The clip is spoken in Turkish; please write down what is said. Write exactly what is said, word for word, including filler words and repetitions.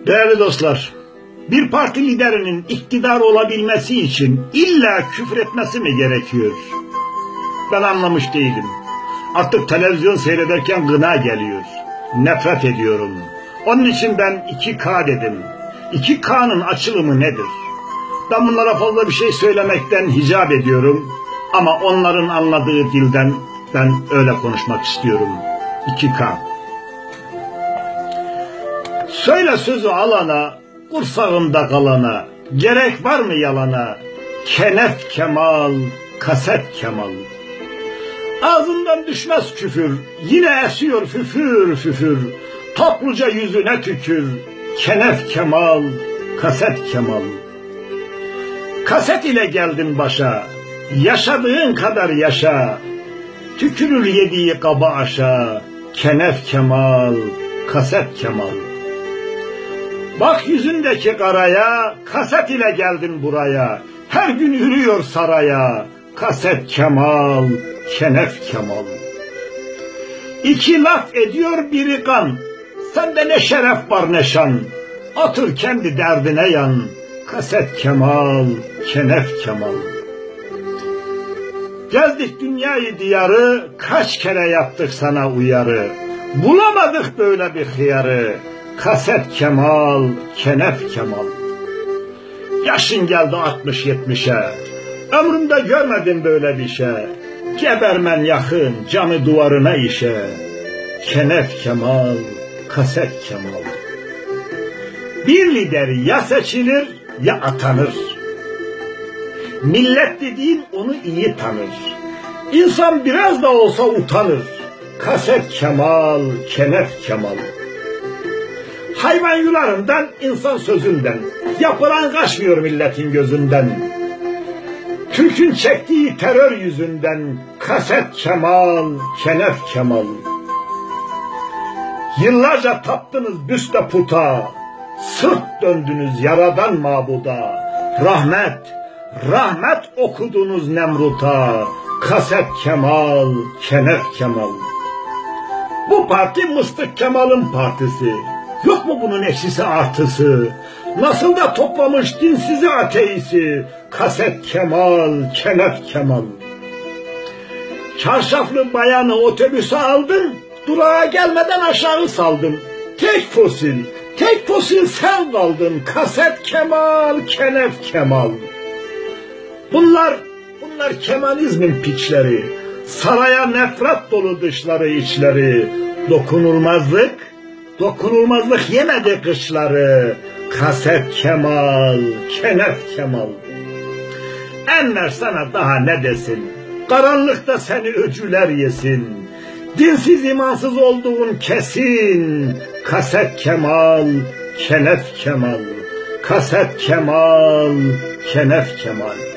Değerli dostlar, bir parti liderinin iktidar olabilmesi için illa küfür etmesi mi gerekiyor? Ben anlamış değilim. Artık televizyon seyrederken gına geliyor. Nefret ediyorum. Onun için ben iki K dedim. iki K'nın açılımı nedir? Ben bunlara fazla bir şey söylemekten hicap ediyorum. Ama onların anladığı dilden ben öyle konuşmak istiyorum. iki K. Söyle sözü alana, kursağımda kalana, gerek var mı yalana? Kenef Kemal, kaset Kemal. Ağzından düşmez küfür, yine esiyor füfür füfür. Topluca yüzüne tükür, Kenef Kemal, kaset Kemal. Kaset ile geldin başa, yaşadığın kadar yaşa. Tükürür yediği kaba aşağı, Kenef Kemal, kaset Kemal. Bak yüzündeki karaya, kaset ile geldin buraya. Her gün yürüyor saraya, kaset Kemal, Kenef Kemal. İki laf ediyor biri kan, sende ne şeref var ne şan. Otur kendi derdine yan, kaset Kemal, Kenef Kemal. Gezdik dünyayı diyarı, kaç kere yaptık sana uyarı. Bulamadık böyle bir hıyarı, kaset Kemal, Kenef Kemal. Yaşın geldi altmış yetmişe, ömrümde görmedim böyle bir şey. Gebermen yakın, canı duvarına işe, Kenef Kemal, kaset Kemal. Bir lider ya seçilir ya atanır. Millet dediğin onu iyi tanır. İnsan biraz da olsa utanır, kaset Kemal, Kenef Kemal. Hayvan yularından, insan sözünden, yapılan kaçmıyor milletin gözünden. Türk'ün çektiği terör yüzünden, kaset Kemal, Kenef Kemal. Yıllarca taptınız büste puta, sırt döndünüz yaradan mabuda. Rahmet, rahmet okudunuz Nemrut'a, kaset Kemal, Kenef Kemal. Bu parti Mıstık Kemal'ın partisi. Yok mu bunun eksisi artısı? Nasıl da toplamış dinsizi ateisi, kaset Kemal, Kenef Kemal. Çarşaflı bayanı otobüse aldın, durağa gelmeden aşağı saldın. Tek fosil, tek fosil sen kaldın, kaset Kemal, Kenef Kemal. Bunlar, bunlar Kemalizmin piçleri. Saraya nefret dolu dışları içleri. Dokunulmazlık, dokunulmazlık yemedi kışları. Kaset Kemal, Kenef Kemal. Enver sana daha ne desin? Karanlıkta seni öcüler yesin. Dinsiz imansız olduğun kesin. Kaset Kemal, Kenef Kemal. Kaset Kemal, Kenef Kemal.